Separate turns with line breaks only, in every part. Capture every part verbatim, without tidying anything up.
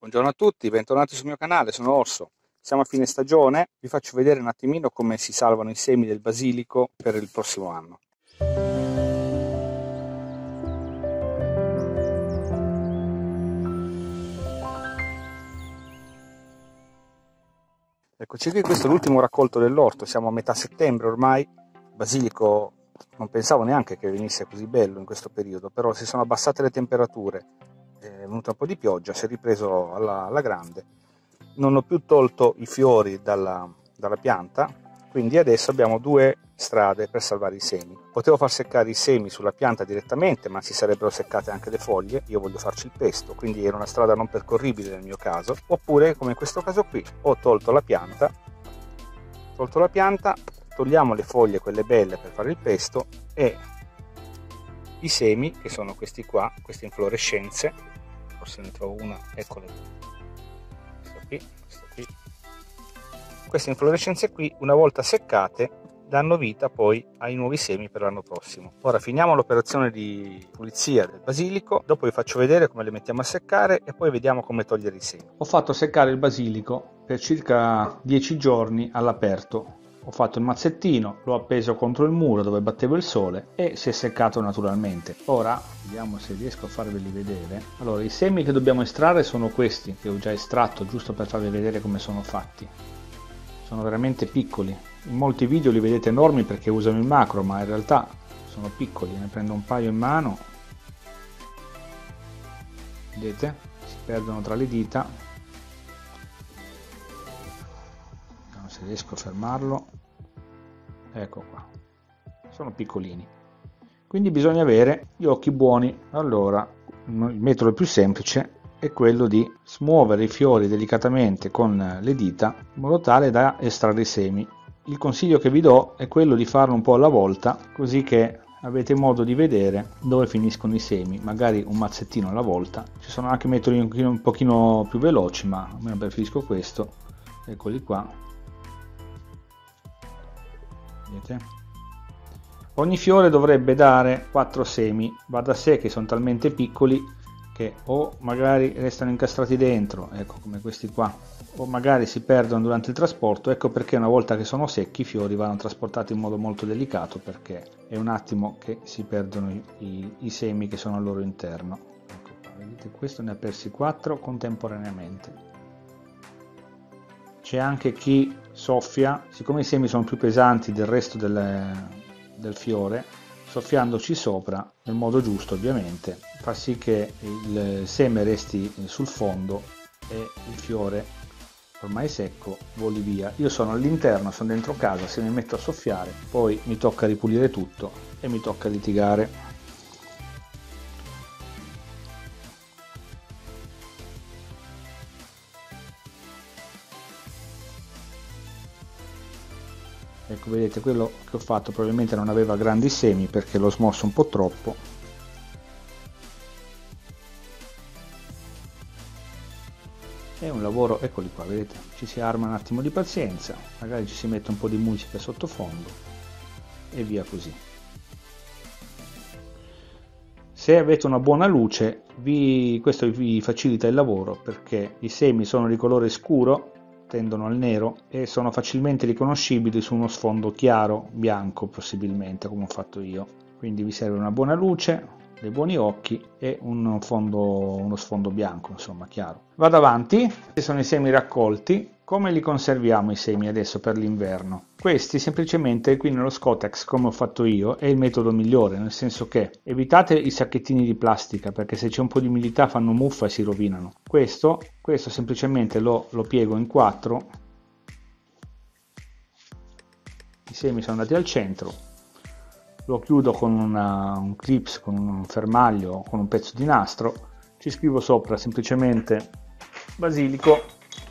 Buongiorno a tutti, bentornati sul mio canale, sono Orso. Siamo a fine stagione, vi faccio vedere un attimino come si salvano i semi del basilico per il prossimo anno. Eccoci qui, questo è l'ultimo raccolto dell'orto, siamo a metà settembre ormai. Il basilico non pensavo neanche che venisse così bello in questo periodo, però si sono abbassate le temperature, è venuta un po' di pioggia, si è ripreso alla, alla grande. Non ho più tolto i fiori dalla, dalla pianta, quindi adesso abbiamo due strade per salvare i semi. Potevo far seccare i semi sulla pianta direttamente, ma si sarebbero seccate anche le foglie. Io voglio farci il pesto, quindi era una strada non percorribile nel mio caso. Oppure, come in questo caso qui, ho tolto la pianta, tolto la pianta, togliamo le foglie, quelle belle per fare il pesto, e i semi, che sono questi qua, queste inflorescenze, forse ne trovo una, eccole questo qui, questo qui. Queste inflorescenze qui, una volta seccate, danno vita poi ai nuovi semi per l'anno prossimo. Ora finiamo l'operazione di pulizia del basilico, dopo vi faccio vedere come le mettiamo a seccare e poi vediamo come togliere i semi. Ho fatto seccare il basilico per circa dieci giorni all'aperto. Ho fatto il mazzettino, l'ho appeso contro il muro dove battevo il sole e si è seccato naturalmente. Ora vediamo se riesco a farveli vedere. Allora, i semi che dobbiamo estrarre sono questi, che ho già estratto giusto per farvi vedere come sono fatti. Sono veramente piccoli. In molti video li vedete enormi perché usano il macro, ma in realtà sono piccoli. Ne prendo un paio in mano. Vedete? Si perdono tra le dita. Vediamo se riesco a fermarlo. Ecco qua. Sono piccolini. Quindi bisogna avere gli occhi buoni. Allora, il metodo più semplice è quello di smuovere i fiori delicatamente con le dita in modo tale da estrarre i semi. Il consiglio che vi do è quello di farlo un po' alla volta, così che avete modo di vedere dove finiscono i semi, magari un mazzettino alla volta. Ci sono anche metodi un pochino, un pochino più veloci, ma a me preferisco questo. Eccoli qua. Vedete? Ogni fiore dovrebbe dare quattro semi. Va da sé che sono talmente piccoli che o magari restano incastrati dentro, ecco come questi qua, o magari si perdono durante il trasporto. Ecco perché una volta che sono secchi i fiori vanno trasportati in modo molto delicato, perché è un attimo che si perdono i, i, i semi che sono al loro interno. Ecco qua, vedete, questo ne ha persi quattro contemporaneamente. C'è anche chi soffia, siccome i semi sono più pesanti del resto del, del fiore, soffiandoci sopra nel modo giusto ovviamente fa sì che il seme resti sul fondo e il fiore ormai secco voli via. Io sono all'interno, sono dentro casa, se mi metto a soffiare poi mi tocca ripulire tutto e mi tocca litigare. Ecco, vedete, quello che ho fatto probabilmente non aveva grandi semi perché l'ho smosso un po' troppo. È un lavoro, eccoli qua, vedete, ci si arma un attimo di pazienza, magari ci si mette un po' di musica sottofondo e via così. Se avete una buona luce, vi, questo vi facilita il lavoro perché i semi sono di colore scuro, tendono al nero e sono facilmente riconoscibili su uno sfondo chiaro, bianco possibilmente, come ho fatto io. Quindi vi serve una buona luce, dei buoni occhi e un fondo, uno sfondo bianco, insomma, chiaro. Vado avanti, questi sono i semi raccolti. Come li conserviamo i semi adesso per l'inverno? Questi semplicemente qui nello Scottex, come ho fatto io, è il metodo migliore, nel senso che evitate i sacchettini di plastica perché se c'è un po' di umidità fanno muffa e si rovinano. Questo, questo semplicemente lo, lo piego in quattro, i semi sono andati al centro, lo chiudo con una, un clips, con un fermaglio, con un pezzo di nastro, ci scrivo sopra semplicemente basilico.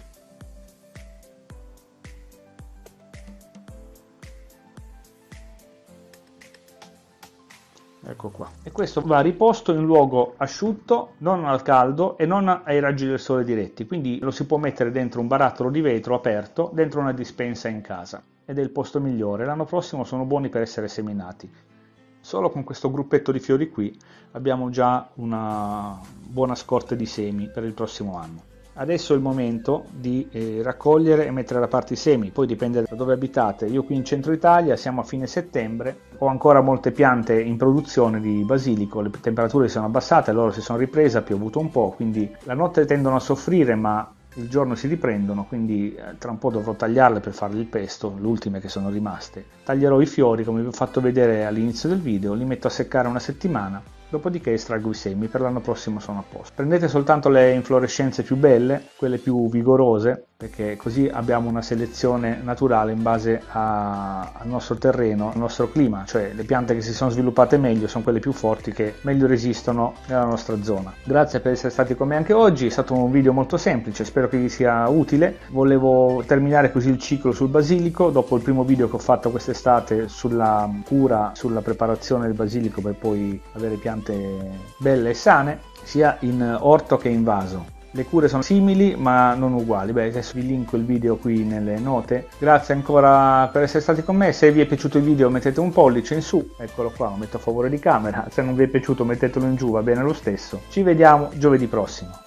Ecco qua. E questo va riposto in luogo asciutto, non al caldo e non ai raggi del sole diretti, quindi lo si può mettere dentro un barattolo di vetro aperto, dentro una dispensa in casa, ed è il posto migliore. L'anno prossimo sono buoni per essere seminati. Solo con questo gruppetto di fiori qui abbiamo già una buona scorta di semi per il prossimo anno. Adesso è il momento di eh, raccogliere e mettere da parte i semi, poi dipende da dove abitate. Io qui in centro Italia siamo a fine settembre, ho ancora molte piante in produzione di basilico, le temperature si sono abbassate, loro si sono riprese, ha piovuto un po', quindi la notte tendono a soffrire ma il giorno si riprendono, quindi eh, tra un po' dovrò tagliarle per fare il pesto, le ultime che sono rimaste. Taglierò i fiori come vi ho fatto vedere all'inizio del video, li metto a seccare una settimana. Dopodiché estraggo i semi, per l'anno prossimo sono a posto. Prendete soltanto le inflorescenze più belle, quelle più vigorose, perché così abbiamo una selezione naturale in base a, al nostro terreno, al nostro clima, cioè le piante che si sono sviluppate meglio sono quelle più forti che meglio resistono nella nostra zona. Grazie per essere stati con me anche oggi, è stato un video molto semplice, spero che vi sia utile. Volevo terminare così il ciclo sul basilico, dopo il primo video che ho fatto quest'estate sulla cura, sulla preparazione del basilico per poi avere piante belle e sane, sia in orto che in vaso. Le cure sono simili ma non uguali. Beh, adesso vi linko il video qui nelle note. Grazie ancora per essere stati con me. Se vi è piaciuto il video mettete un pollice in su, eccolo qua, lo metto a favore di camera. Se non vi è piaciuto mettetelo in giù, va bene lo stesso. Ci vediamo giovedì prossimo.